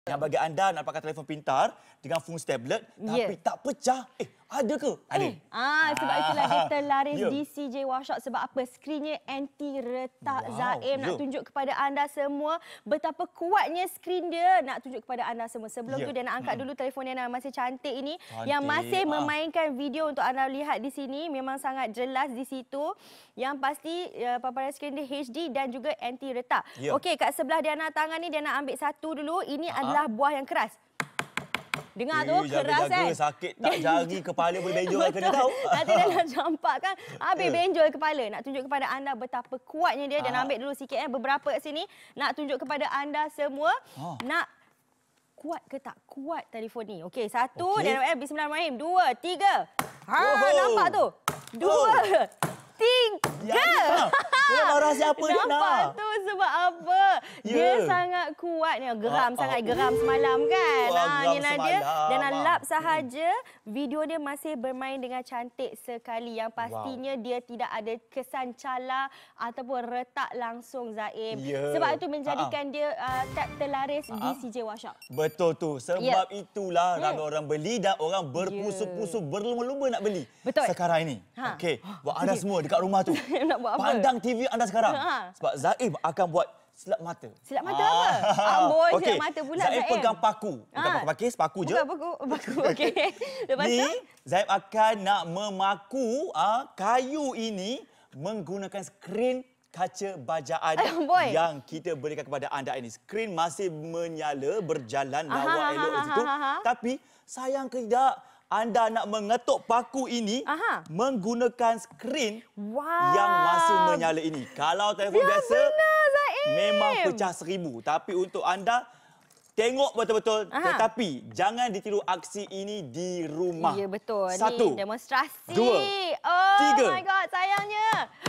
Yang bagi anda nak pakai telefon pintar dengan fungsi tablet tapi tak pecah. Ada ke? Ada. Sebab itulah dia terlaris di CJ Workshop. Sebab apa? Skrinnya anti retak. Zaim nak tunjuk kepada anda semua betapa kuatnya skrin dia. Nak tunjuk kepada anda semua. Sebelum tu dia nak angkat dulu telefon yang masih cantik ini. Yang masih memainkan video untuk anda lihat di sini. Memang sangat jelas di situ. Yang pasti paparan skrin dia HD dan juga anti retak. Okey, kat sebelah Diana tangan ni dia nak ambil satu dulu. Ini adalah buah yang keras. Dengar tu, keras kan? Sakit tak jari, kepala boleh benjol kena tahu. Nanti dia nak campak kan, habis benjol kepala. Nak tunjuk kepada anda betapa kuatnya dia. Dan ambil dulu sikit beberapa kat sini. Nak tunjuk kepada anda semua. Nak kuat ke tak kuat telefon ni. Okey, satu. Dan bismillahirrahmanirrahim. Dua, tiga. Nampak tu? Dua, tiga. Nampak siapa dia nak? Nampak tu sebab apa? Dia sangat kuat ni. Geram sangat. Geram semalam kan? Inilah dia. Dan lap sahaja. Video dia masih bermain dengan cantik sekali. Yang pastinya dia tidak ada kesan cala ataupun retak langsung, Zaim. Sebab itu menjadikan dia terlaris di CJ Workshop. Betul tu. Sebab itulah ramai orang beli dan orang berpusu-pusu berlumba-lumba nak beli. Betul. Sekarang ini. Okey, buat anda semua dekat rumah tu. Nak buat apa? Pandang TV anda sekarang. Sebab Zaim akan buat silap mata. Silap mata apa? Amboi, silap mata pula Zaim pegang paku. Bukan paku pakis, paku je. Bukan paku. Okey. Lepas tu? Zaim akan nak memaku kayu ini menggunakan skrin kaca bajaan yang kita berikan kepada anda ini. Skrin masih menyala, berjalan lawak elok di situ. Tapi sayang ke tidak, anda nak mengetuk paku ini menggunakan skrin yang masih menyala ini. Kalau telefon biasa, memang pecah 1000. Tapi untuk anda, tengok betul-betul. Tetapi jangan ditiru aksi ini di rumah. Ya, betul. Satu. Ni demonstrasi. Dua. Tiga. Oh my God, sayangnya.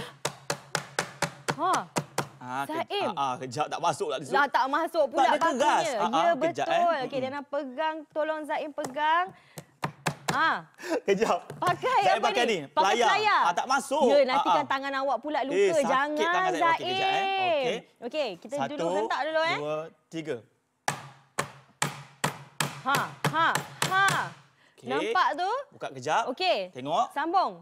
Zaim. Kejap tak masuk lah di situ. Tak masuk pula pakunya. Ya, betul. Okey, dia nak pegang. Tolong Zaim pegang. Kejap. Pakai Zaim apa pakai ni? Pakai pelayar. Tak masuk. Ya, nanti kan tangan awak pula luka. Jangan, Zaim. Okey, kita duduk hentak dulu. Satu, dua, tiga. Nampak tu? Buka kejap. Okey. Tengok. Sambung.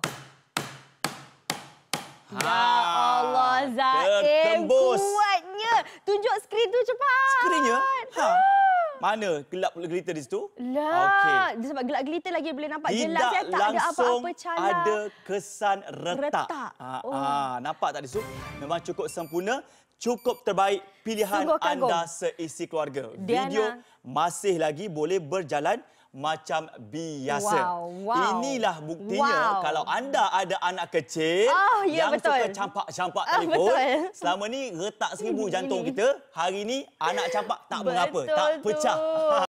Ya Allah, Zaim. Tertembus. Kuatnya. Tunjuk skrin tu cepat. Skrinnya? Mana gelap gelita di situ? Lah, sebab gelap gelita lagi boleh nampak jelas ya, tak ada apa-apa cala. Ada kesan retak. Nampak tak di situ? Memang cukup sempurna, cukup terbaik pilihan anda seisi keluarga. Video masih lagi boleh berjalan macam biasa. Inilah buktinya kalau anda ada anak kecil yang suka campak-campak telefon. Selama ni retak 1000 jantung kita. Hari ni anak campak tak mengapa, tak pecah.